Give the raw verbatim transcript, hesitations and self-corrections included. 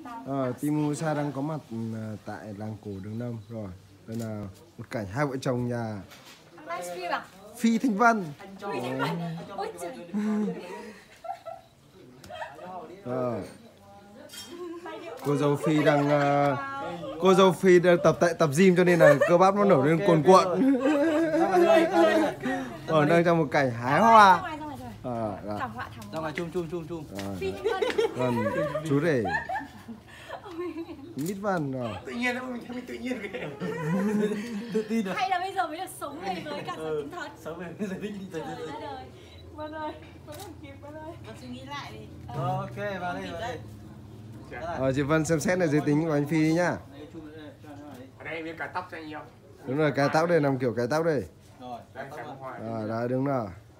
Ờ, Team Musa đang có mặt tại làng cổ Đường Lâm rồi. Đây là một cảnh hai vợ chồng nhà Phi Thanh Vân. Ờ. Cô dâu Phi đang uh, cô dâu Phi đang tập tại tập gym cho nên là cơ bắp nó nổi lên cuồn cuộn. Ở đang trong một cảnh hái hoa. Ờ, ra ngoài chum chum chum chum. Còn chú rể Mít Văn rồi. Tự nhiên nó mình mình tự nhiên kìa. Tự tin rồi. Hay là bây giờ mới được sống về với cả giới tính thật. Sống về với giới tính thật. Trời ra đời. Vâng ơi, vẫn còn kịp Vân ơi. Vâng suy nghĩ lại đi. Ok, vào đây vào đây. Ờ, chị Vân xem xét lại giới tính của anh Phi đi nhá. Ở đây với cả tóc cho anh nhiều. Đúng rồi, cái tóc đây làm kiểu cái tóc đây. Rồi, Đây xem ngoài. Rồi, đấy đúng rồi.